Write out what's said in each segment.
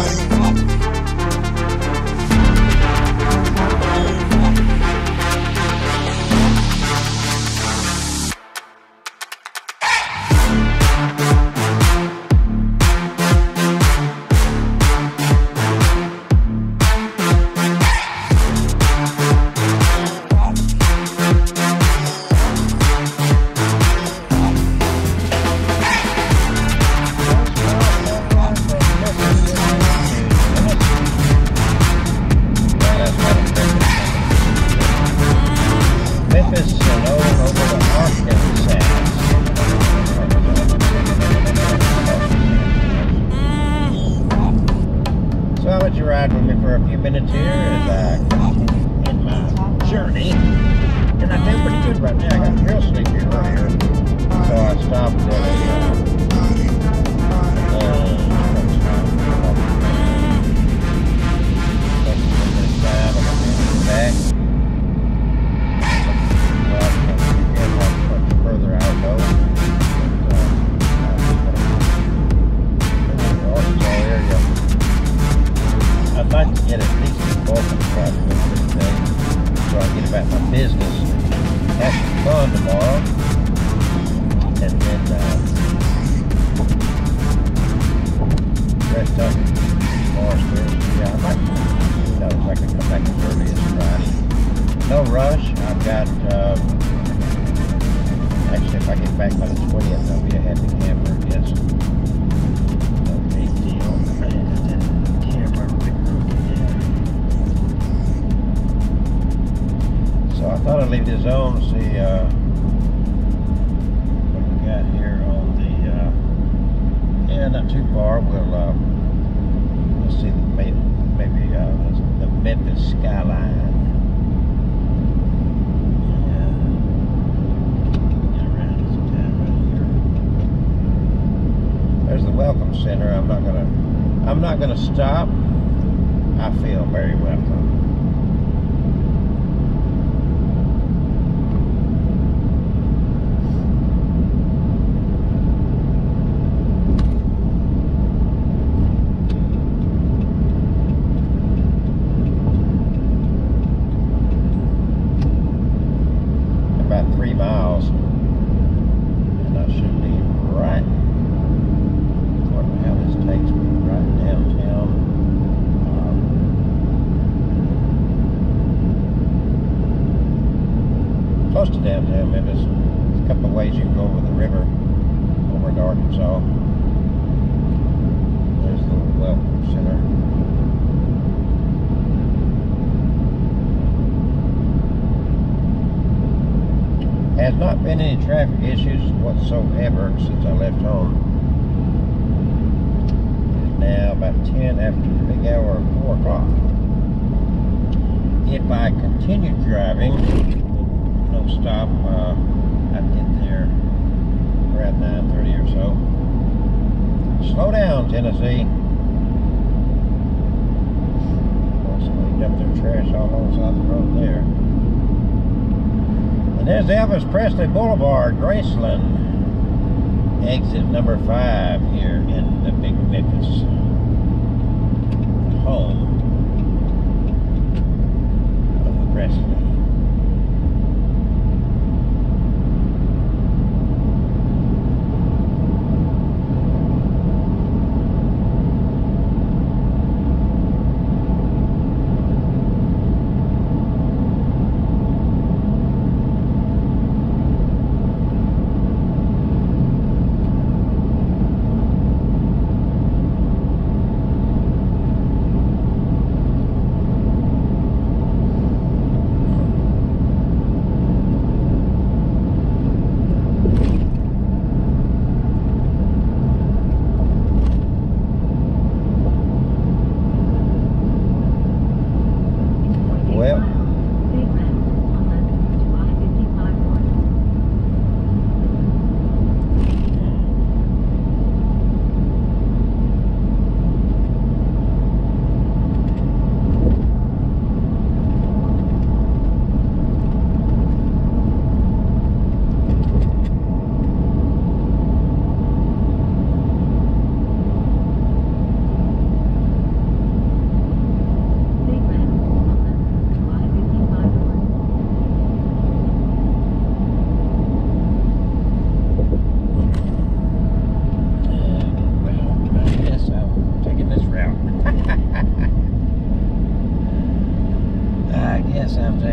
Stop. I feel very welcome. About 3 miles, and I should be right. I don't know how this takes me right downtown. Close to downtown Memphis. There's a couple of ways you can go over the river over to Arkansas. There's the Welcome Center. Has not been any traffic issues whatsoever since I left home. It is now about 10 after the big hour of 4 o'clock. If I continue driving, no stop, I'd get there around 9:30 or so. Slow down, Tennessee. Somebody dumped their trash all on the side of the road there. And there's Elvis Presley Boulevard, Graceland. Exit number 5 here in the big Memphis. Home of the Presley.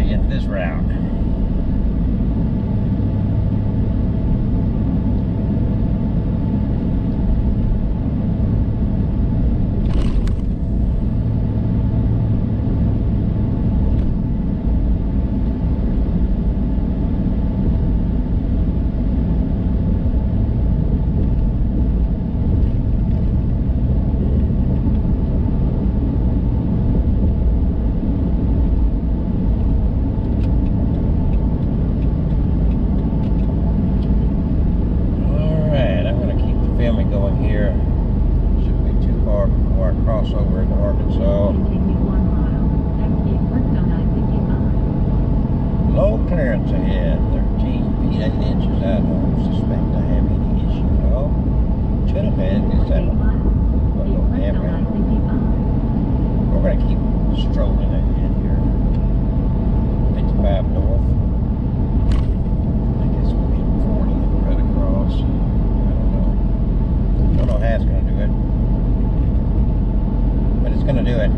get this route. Crossover into Arkansas. Low clearance ahead, 13 feet 8 inches. I don't suspect I have any issue at all. Should have had this that but no camera. We're going to keep strolling ahead here. 55 north. I guess we'll hit 40 and cut across. I don't know how it's going to do it. But it's going to do it.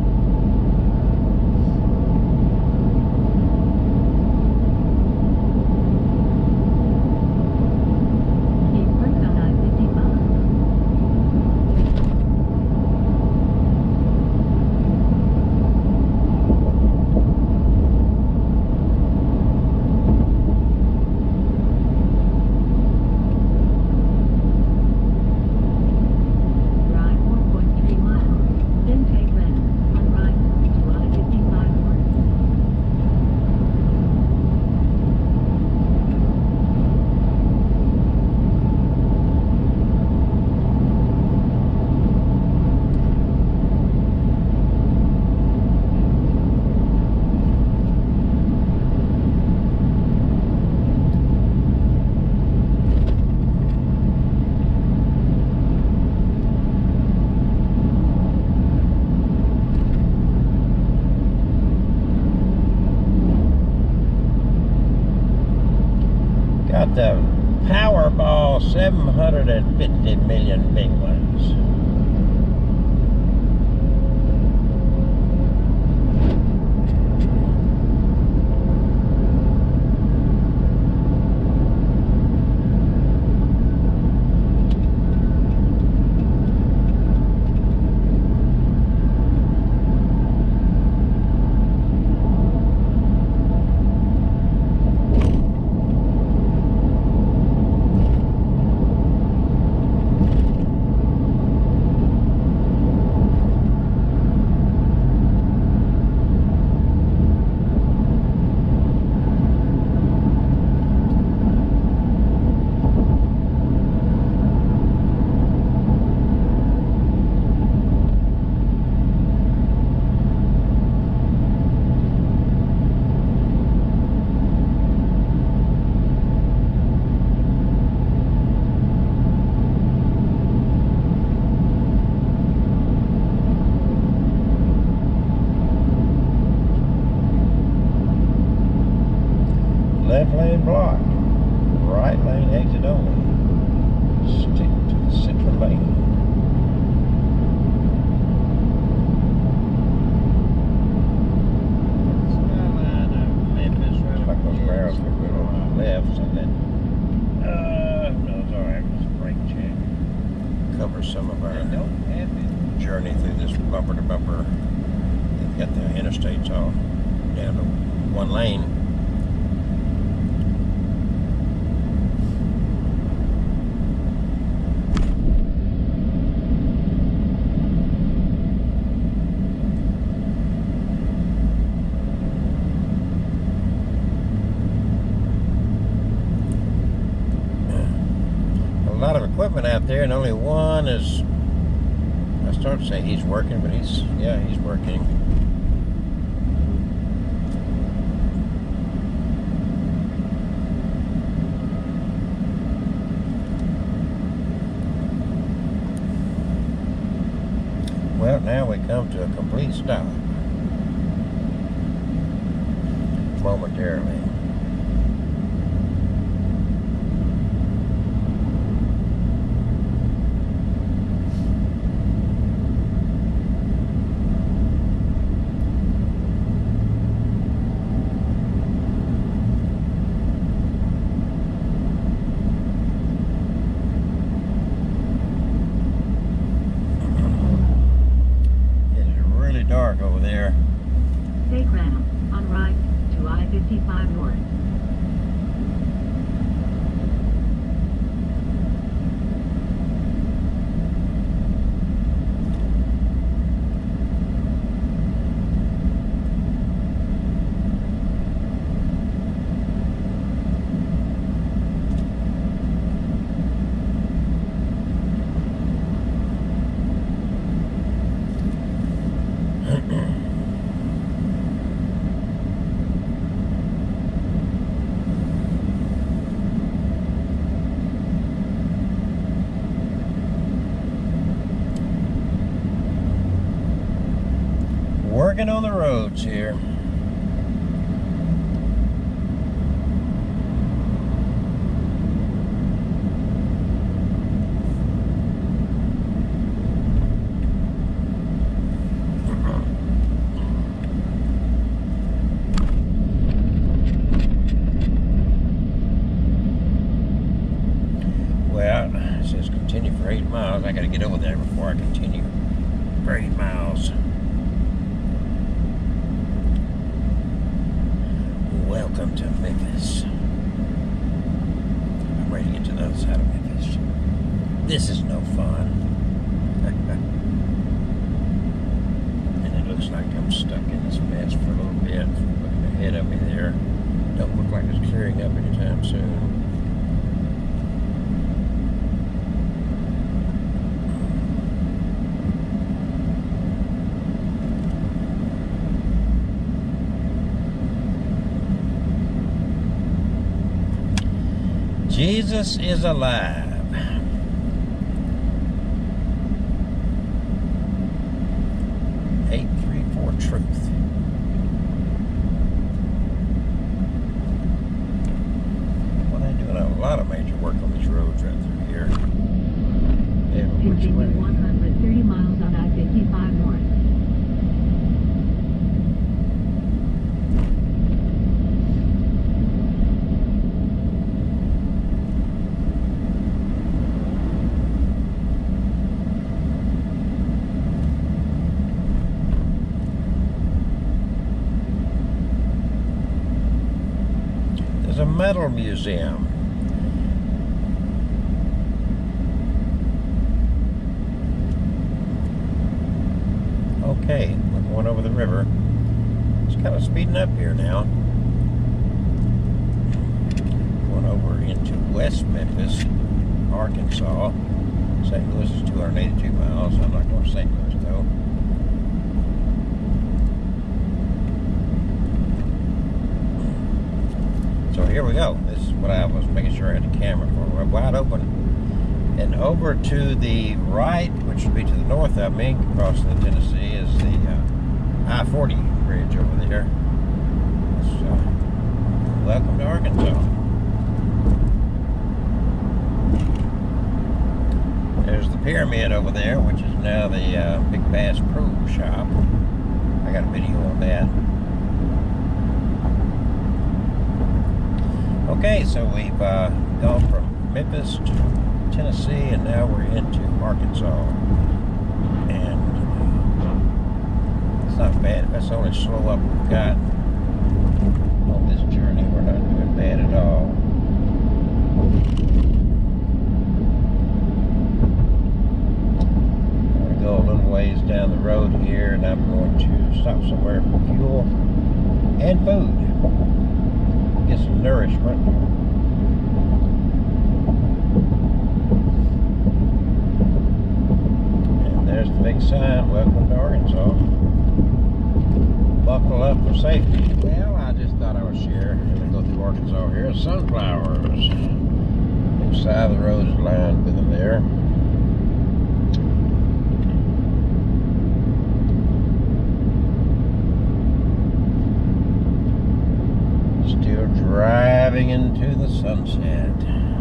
Got the Powerball 750 million big ones. Left lane blocked. Right lane exit only. Stick to the central lane. Looks like those barrels could go on the left, and then no, it's alright. Just brake check. Cover some of our journey through this bumper to bumper. They've got the interstates all down to one lane. A lot of equipment out there, and only one is, I start to say he's working, but he's working. Well, now we come to a complete stop. Momentarily. there. Take round on right to I-55 North. Working on the roads here. Well, it says continue for 8 miles. I gotta get over there before I continue for 8 miles. Welcome to Memphis. I'm ready to get to the other side of Memphis. This is no fun. And it looks like I'm stuck in this mess for a little bit. Looking ahead of me there. Don't look like it's clearing up anytime soon. Jesus is alive. Truth. Well, they're doing a lot of major work on these roads right through here. Yeah, which way? Continue 130 miles on I-55 North. A metal museum. Okay, we're going over the river. It's kind of speeding up here now. Going over into West Memphis, Arkansas. St. Louis is 282 miles. I'm not going to St. Louis though. So here we go. This is what I was making sure I had the camera for. We're wide open. And over to the right, which would be to the north of me, across the Tennessee, is the I-40 bridge over there. So, welcome to Arkansas. There's the pyramid over there, which is now the Big Bass Pro Shop. I got a video on that. Okay, so we've gone from Memphis to Tennessee, and now we're into Arkansas. And it's not bad. If that's the only slow up we've got on this journey, we're not doing bad at all. I'm going to go a little ways down the road here, and I'm going to stop somewhere for fuel and food. Get some nourishment. And there's the big sign, welcome to Arkansas. Buckle up for safety. Well, I just thought I would share as I go through Arkansas here. Sunflowers. Each side of the road is lined with them there. Still driving into the sunset.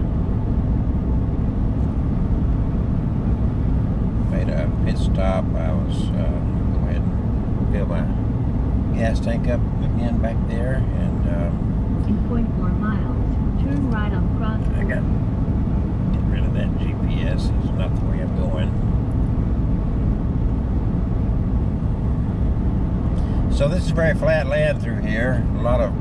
Made a pit stop. I was go ahead and fill my gas tank up again back there, and 2.4 miles. Turn right on Cross. I got to get rid of that GPS. It's not the way I'm going. So this is very flat land through here. A lot of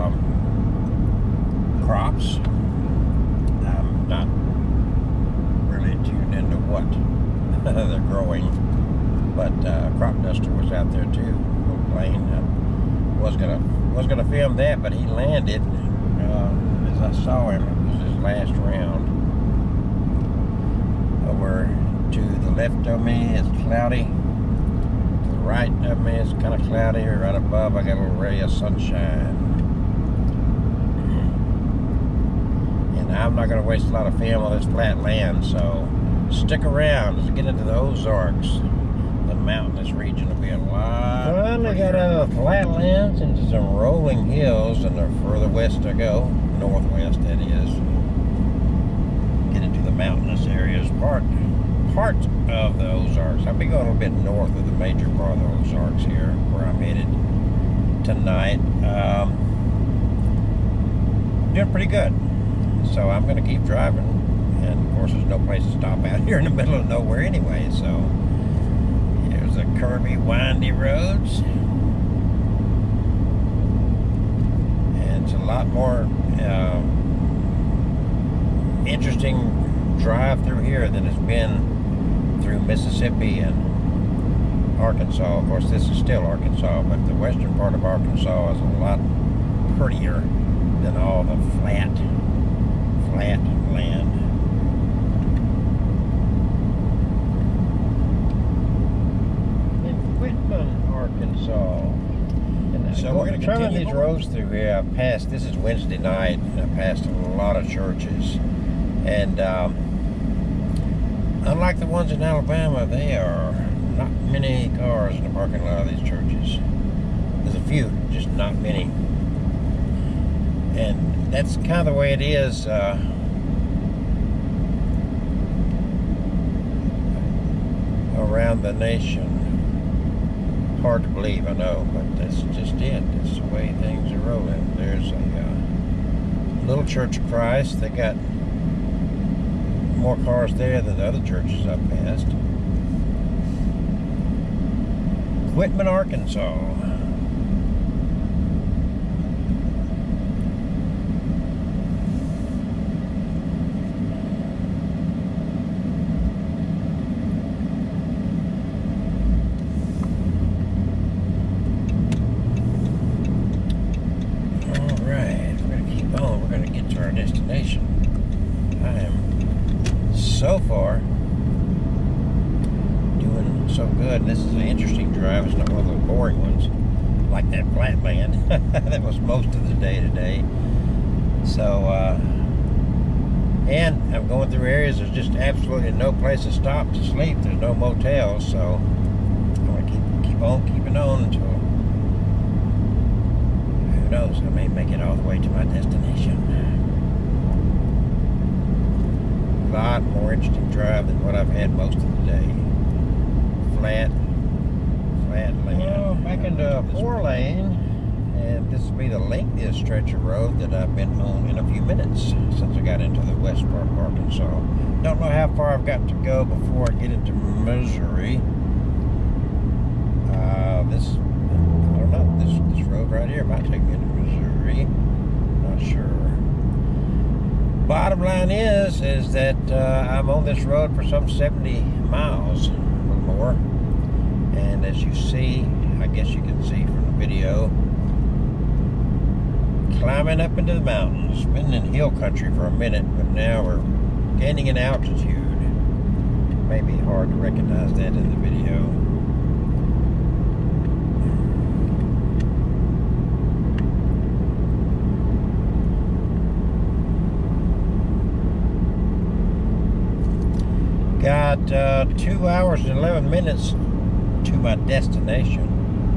crops. I'm not really tuned into what they're growing, but crop duster was out there too. Little plane. I was gonna film that, but he landed. As I saw him, it was his last round. Over to the left of me is cloudy. To the right of me is kind of cloudy. Right above, I got a little ray of sunshine. And I'm not going to waste a lot of film on this flat land, so stick around as we get into the Ozarks. The mountainous region will be a lot. Finally got out of the flatlands into some rolling hills, and the further west I go, northwest that is, get into the mountainous areas, part of the Ozarks. I'll be going a little bit north of the major part of the Ozarks here, where I'm headed tonight. Doing pretty good. So I'm going to keep driving, and of course there's no place to stop out here in the middle of nowhere anyway, so here's the curvy, windy roads. And it's a lot more interesting drive through here than it's been through Mississippi and Arkansas. Of course, this is still Arkansas, but the western part of Arkansas is a lot prettier than all the flat land. In Whitman, Arkansas. So we're going to continue these roads through here. I've passed, this is Wednesday night, and I've passed a lot of churches. And unlike the ones in Alabama, there are not many cars in the parking lot of these churches. There's a few, just not many. And that's kind of the way it is around the nation. Hard to believe, I know, but that's just it. That's the way things are rolling. There's a little Church of Christ. They got more cars there than the other churches I've passed. Whitman, Arkansas. Destination. I am so far doing so good. This is an interesting drive. It's not one of those boring ones like that flat land that was most of the day today. So and I'm going through areas there's just absolutely no place to stop to sleep. There's no motels, so I'm going to keep on keeping on until, who knows, I may make it all the way to my destination. A lot more interesting drive than what I've had most of the day. Flat land. Well, back into 4-lane, and this will be the lengthiest stretch of road that I've been on in a few minutes since I got into the west part of Arkansas. Don't know how far I've got to go before I get into Missouri. I don't know. This road right here might take me into Missouri. Not sure. Bottom line is that I'm on this road for some 70 miles or more, and as you see, I guess you can see from the video, climbing up into the mountains. Been in hill country for a minute, but now we're gaining in altitude. It may be hard to recognize that in the video. Got 2 hours and 11 minutes to my destination.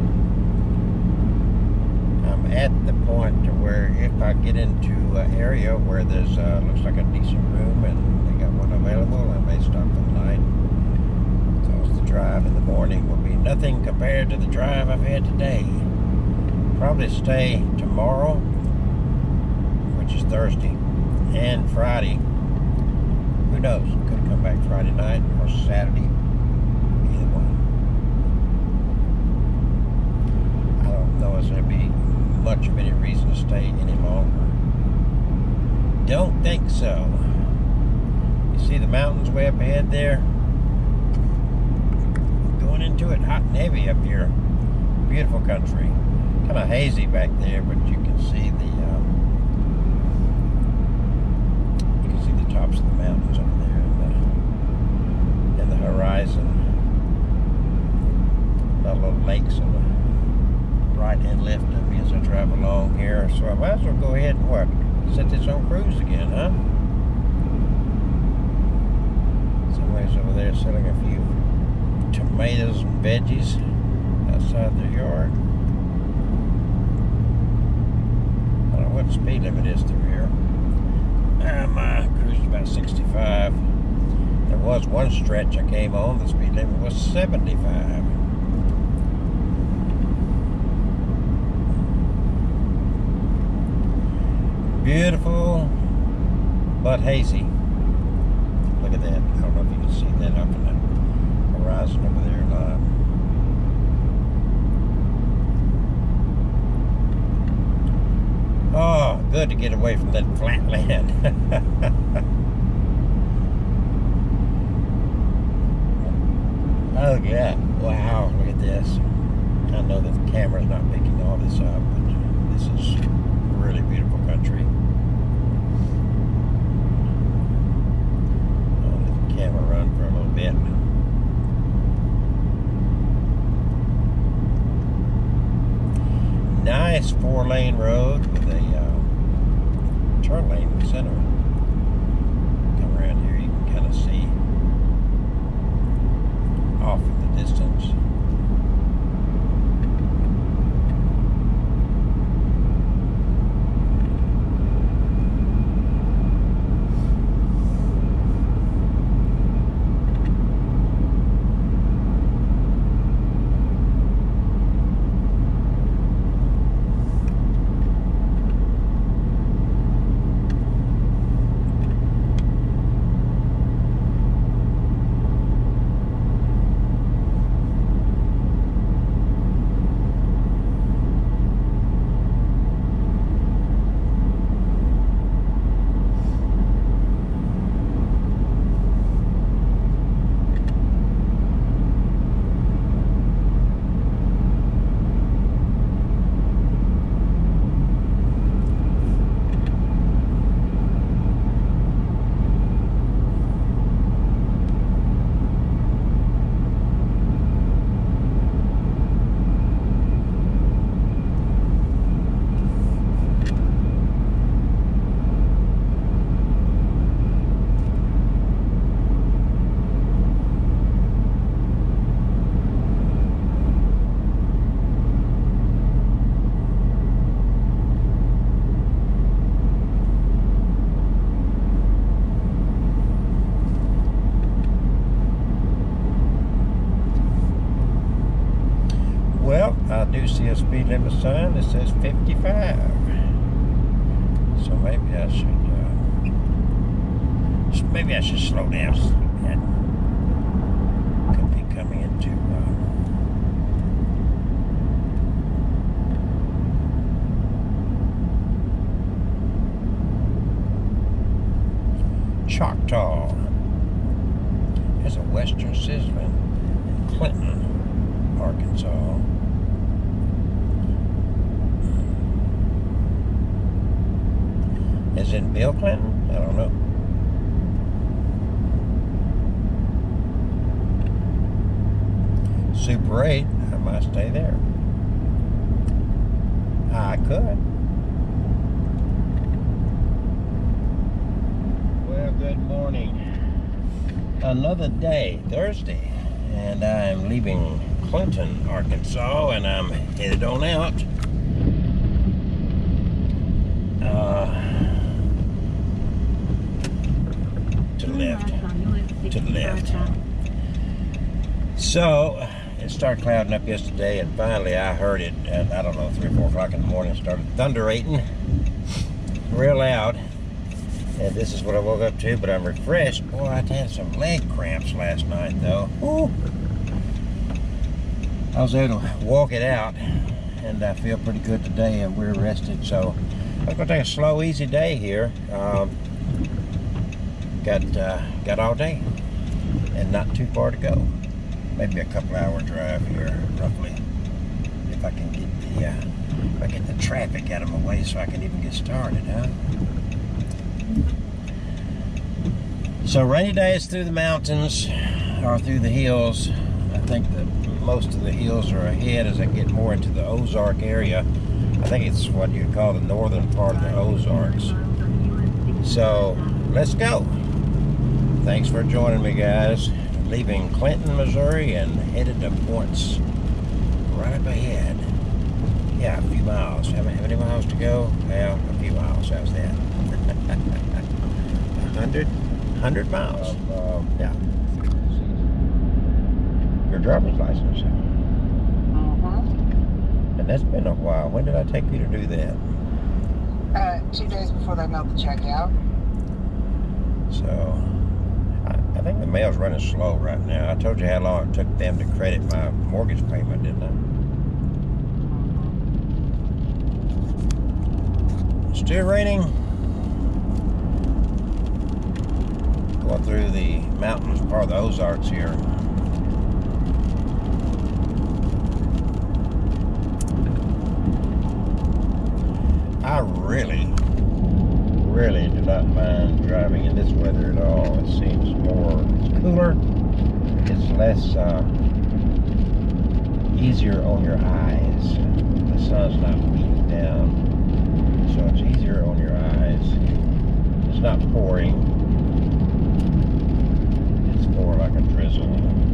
I'm at the point to where if I get into an area where there's looks like a decent room and they got one available, I may stop for the night, because the drive in the morning will be nothing compared to the drive I've had today. Probably stay tomorrow, which is Thursday, and Friday. Who knows? Could come back Friday night or Saturday. Either one. I to stay any longer. Don't think so. You see the mountains way up ahead there? Going into it hot and heavy up here. Beautiful country. Kind of hazy back there, but you can see the tops of the mountains over there in the horizon. Got little lakes on the right hand left of me as I drive along here. So I might as well go ahead and what? Set this on cruise again, huh? Somebody's over there selling a few tomatoes and veggies outside their yard. I don't know what the speed limit is through here. My cruise is about 65. There was one stretch I came on, the speed limit was 75. Beautiful, but hazy. Look at that. I don't know if you can see that up in the horizon over there live. Oh, good to get away from that flat land. Oh, yeah. Wow, look at this. I know that the camera's not picking all this up, but this is really beautiful country. I'll let the camera run for a little bit. Nice 4-lane road with a turn lane in the center. Come around here, you can kind of see off in the distance. I do see a speed limit sign that says 55. So maybe I should slow down. That could be coming into Choctaw. There's a Western Sizzlin in Clinton, Arkansas. As in Bill Clinton? I don't know. Super 8, I might stay there. I could. Well, good morning. Another day, Thursday, and I'm leaving Clinton, Arkansas, and I'm headed on out. To the left. So, it started clouding up yesterday, and finally I heard it at, I don't know, 3 or 4 o'clock in the morning. It started thunderating real loud. And this is what I woke up to, but I'm refreshed. Boy, I had some leg cramps last night, though. Ooh. I was able to walk it out, and I feel pretty good today, and we're rested. So I'm gonna take a slow, easy day here. Got all day, and not too far to go. Maybe a couple-hour drive here, roughly. If I can get the traffic out of my way, so I can even get started, huh? So rainy days through the mountains or through the hills. I think that most of the hills are ahead as I get more into the Ozark area. I think it's what you'd call the northern part of the Ozarks. So let's go. Thanks for joining me, guys. Leaving Clinton, Missouri, and headed to points right up ahead. Yeah, a few miles. How many miles to go? Well, a few miles. How's that? 100 miles. Yeah. Your driver's license. And that's been a while. When did I take you to do that? 2 days before they mailed the check out. So, I think the mail's running slow right now. I told you how long it took them to credit my mortgage payment, didn't I? Still raining. Going through the mountains, part of the Ozarks here. I really do not mind driving in this weather at all. It seems it's cooler, it's less easier on your eyes. The sun's not beating down, so it's easier on your eyes. It's not pouring, it's more like a drizzle.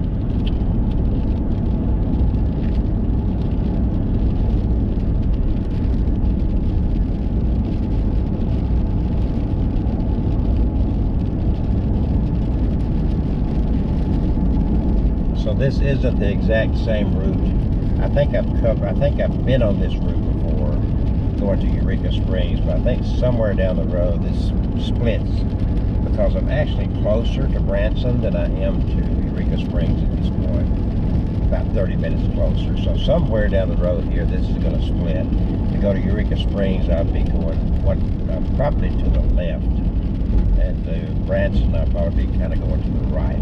So this isn't the exact same route. I think I've been on this route before, going to Eureka Springs, but I think somewhere down the road this splits, because I'm actually closer to Branson than I am to Eureka Springs at this point. About 30 minutes closer. So somewhere down the road here, this is going to split. To go to Eureka Springs, I'll be going probably to the left, and to Branson, I'll probably be kind of going to the right.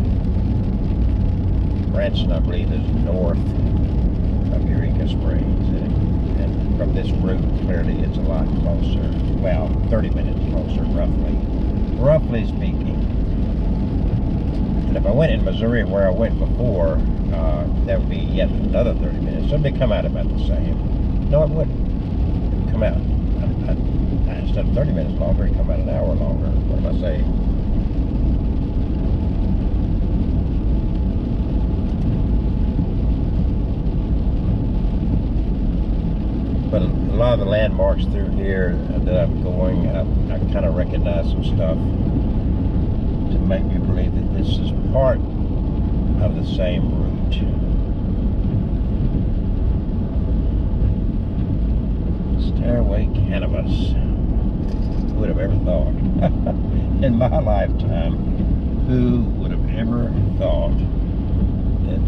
Branson, I believe, is north of Eureka Springs, and from this route, clearly, it's a lot closer. Well, 30 minutes closer, roughly speaking. And if I went in Missouri where I went before, that would be yet another 30 minutes. So it'd come out about the same. No, it wouldn't. It would come out, instead of 30 minutes longer, it'd come out an hour longer. What am I saying? But a lot of the landmarks through here that I'm going, I kind of recognize some stuff to make me believe that this is part of the same route. Stairway Cannabis. Who would have ever thought? In my lifetime, who would have ever thought that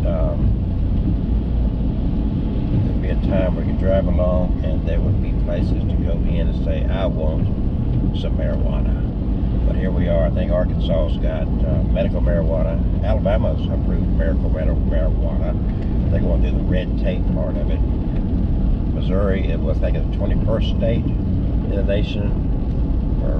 there'd be a time where you drive along and there would be places to go in and say, I want some marijuana. But here we are. I think Arkansas's got medical marijuana. Alabama's approved medical marijuana. They're going to do the red tape part of it. Missouri, it was, I think, the 21st state in the nation for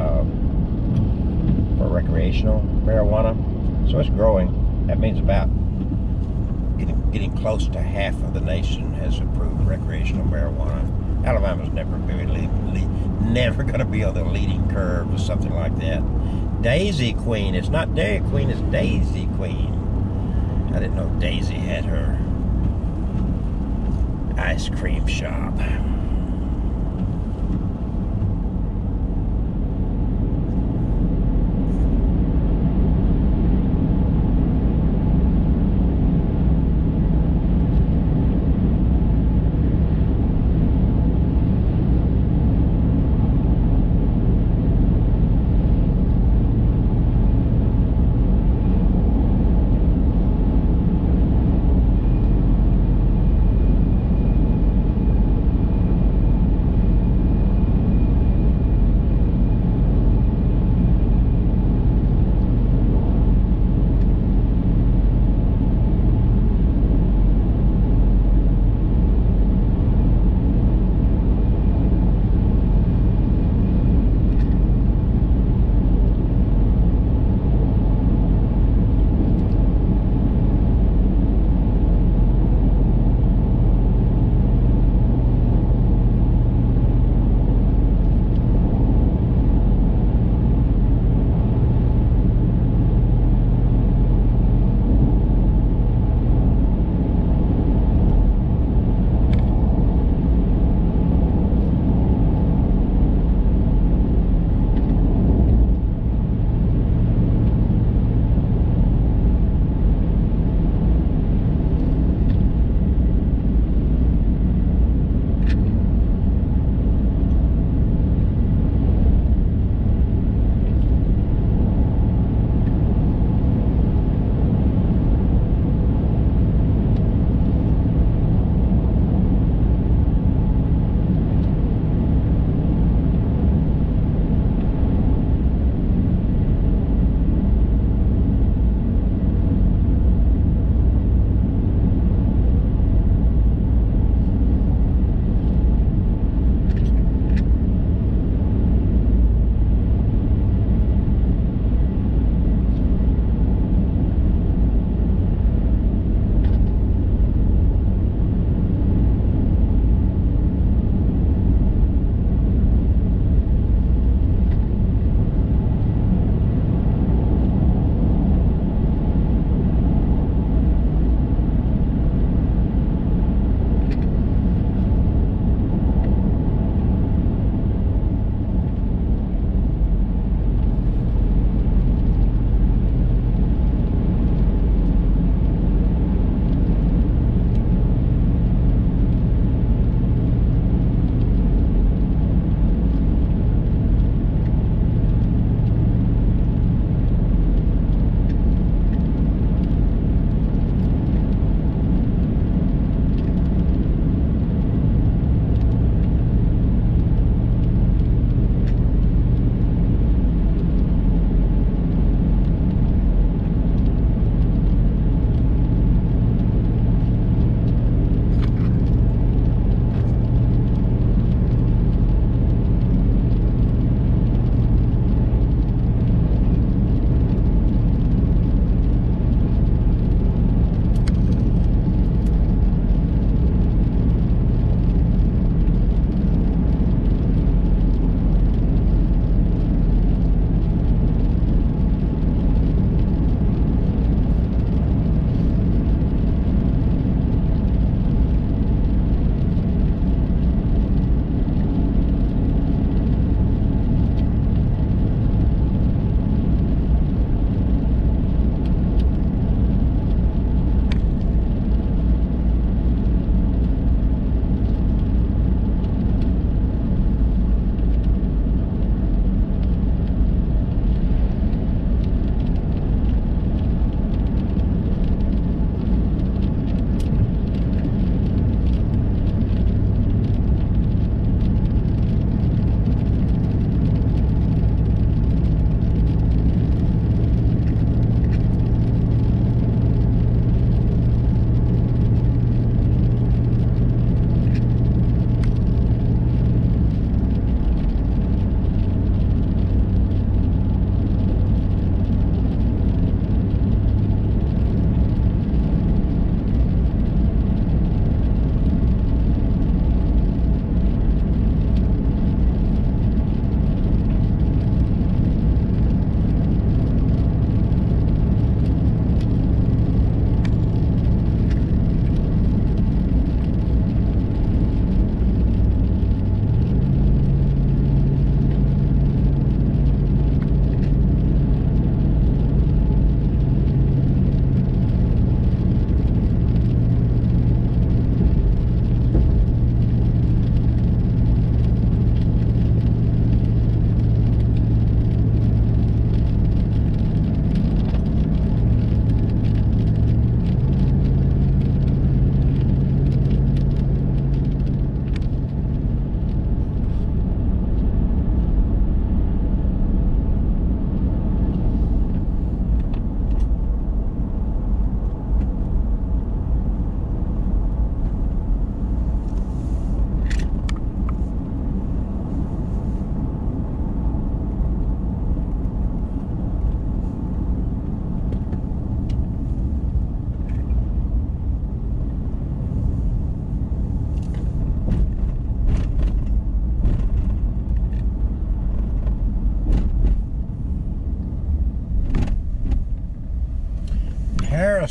recreational marijuana. So it's growing. That means about getting close to half of the nation has approved recreational marijuana. Alabama's never going to be on the leading curve or something like that. Daisy Queen. It's not Dairy Queen, it's Daisy Queen. I didn't know Daisy had her ice cream shop.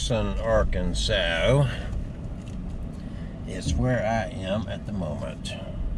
Branson, Arkansas is where I am at the moment.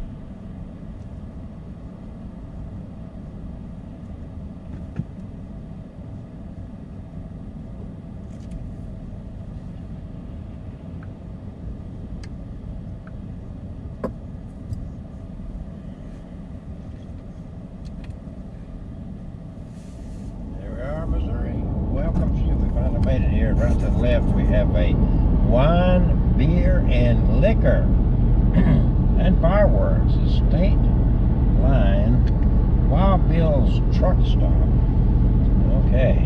Made it here. Right to the left we have a wine, beer, and liquor and fireworks. A state line Wild Bill's truck stop. Okay.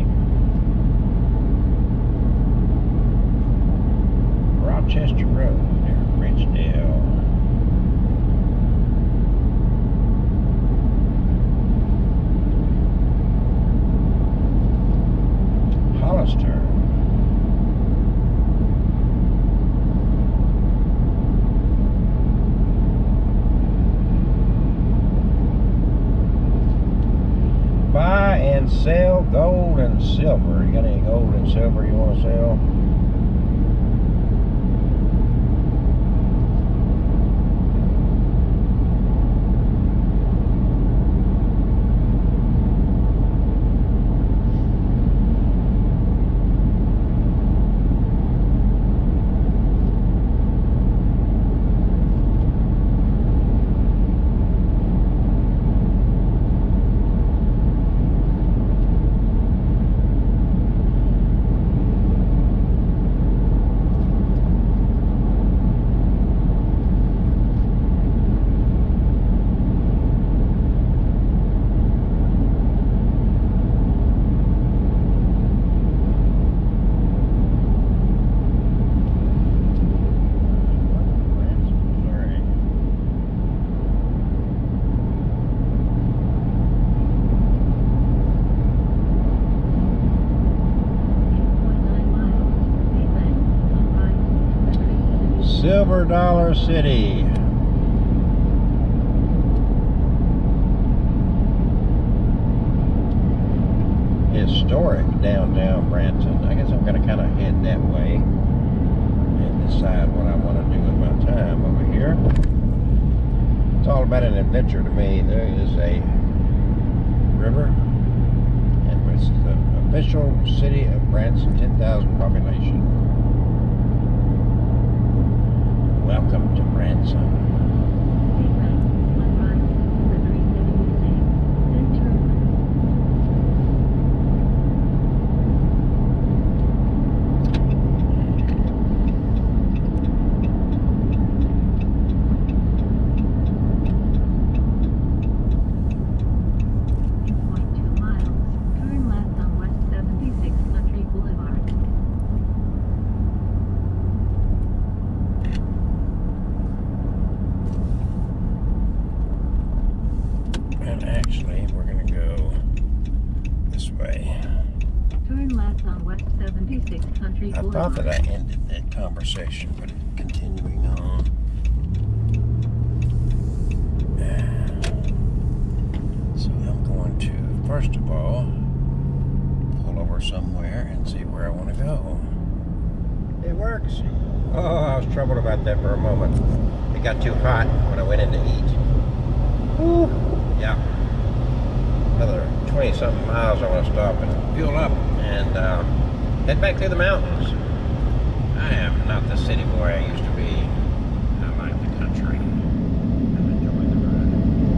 Rochester Road near Ridgedale. Hollister. Buy and sell gold and silver. You got any gold and silver you want to sell? Silver Dollar City. Historic downtown Branson. I guess I'm going to kind of head that way and decide what I want to do with my time over here. It's all about an adventure to me. There is a river, and it's the official city of Branson, 10,000 population. Welcome to Branson. Actually, we're going to go this way. Turn left on West 76 Country I Boulevard. thought that I ended that conversation, but continuing on. So I'm going to, first of all, pull over somewhere and see where I want to go. It works. Oh, I was troubled about that for a moment. It got too hot when I went in to eat. Whew. Yeah. Another 20-something miles I want to stop and fuel up and head back through the mountains. I am not the city boy I used to be. I like the country. I'm enjoying the ride.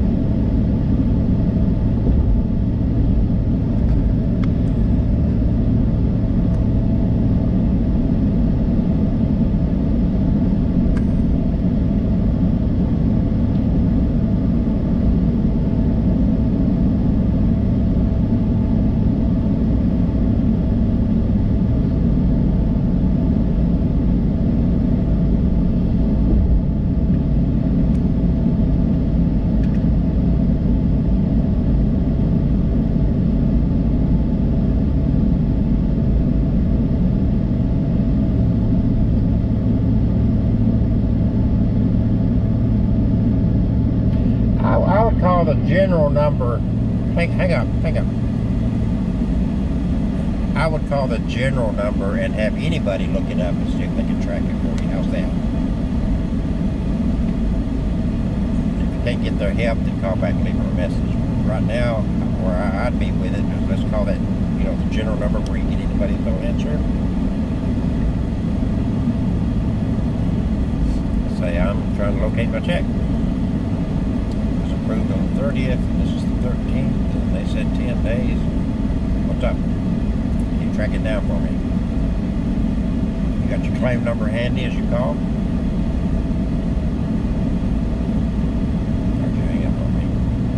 I would call the general number, hang up. I would call the general number and have anybody look it up and see if they can track it for you. How's that? If you can't get their help, then call back and leave them a message. Right now, where I'd be with it is, let's call that, you know, the general number where you get anybody that don't answer. Say, I'm trying to locate my check. It was approved on the 30th, and this is the 13th, and they said 10 days. What's up? Can you track it down for me? You got your claim number handy as you call? Why'd you hang up on me?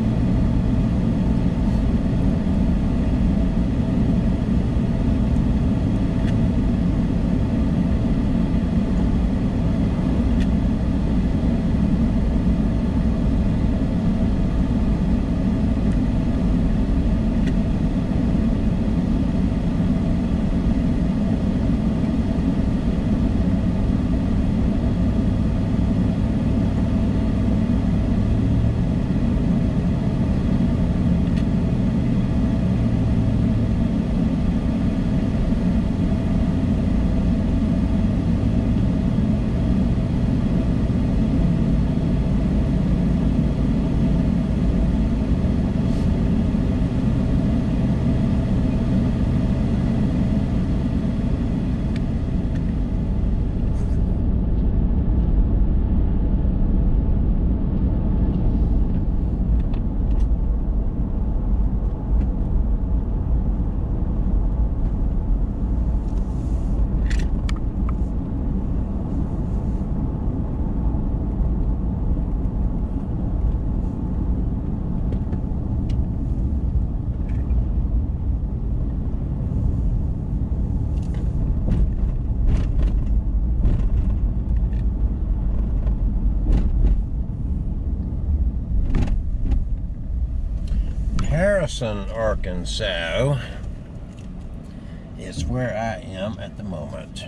Harrison, Arkansas is where I am at the moment.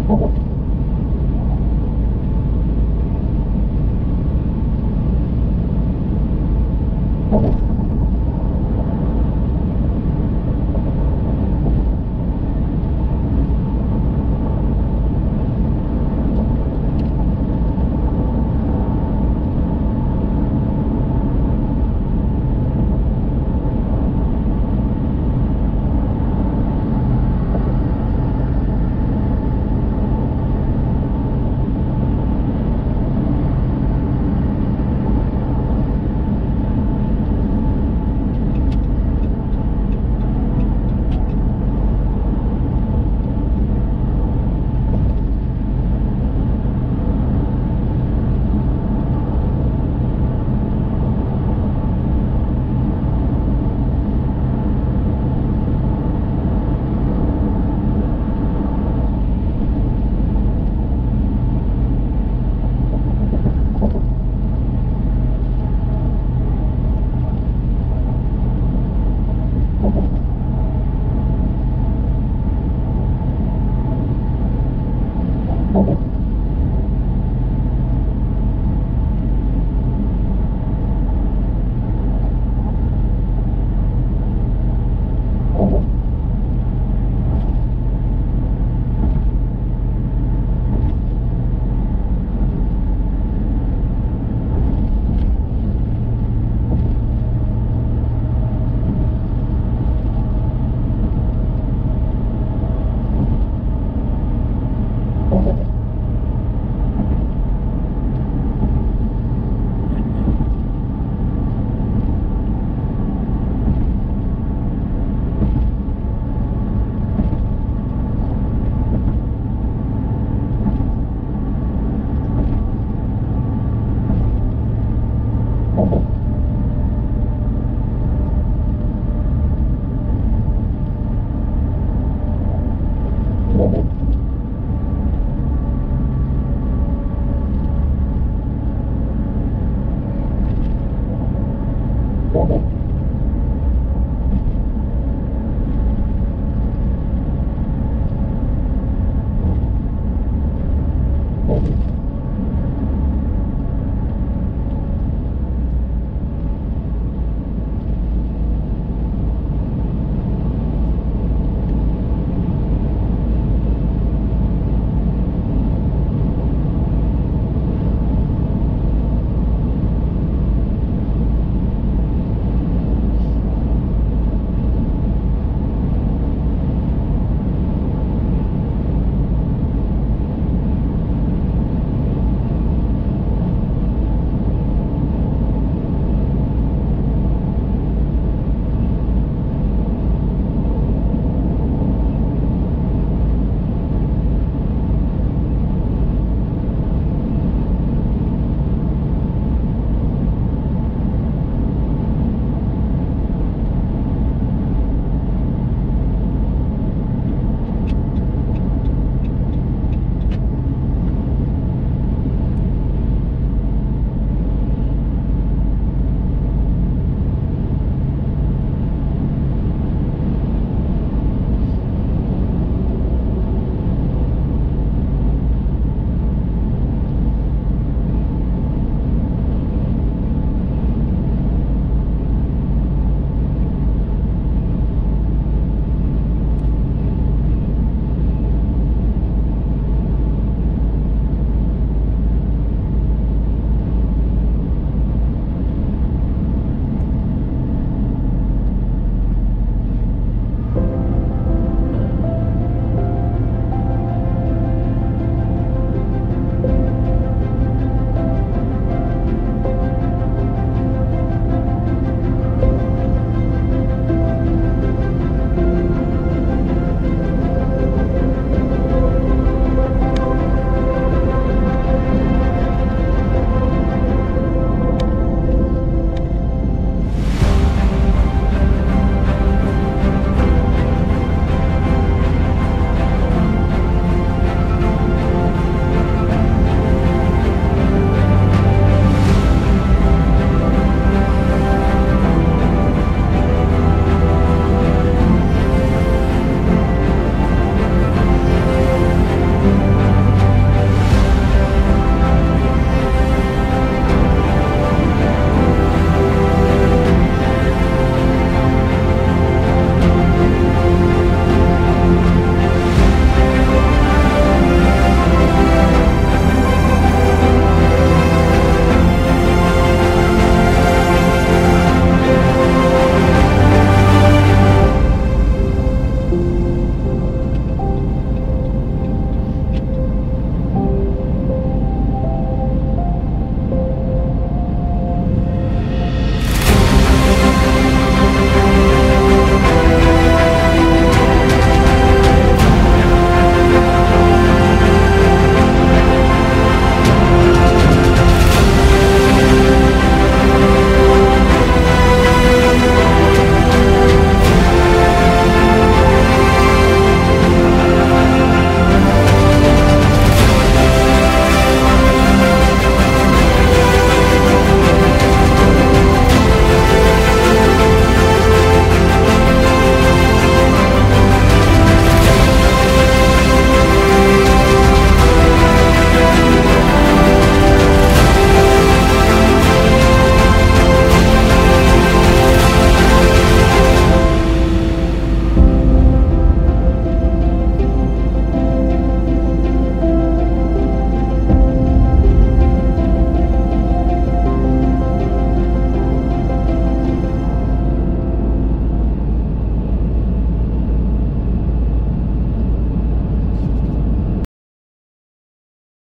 Thank you.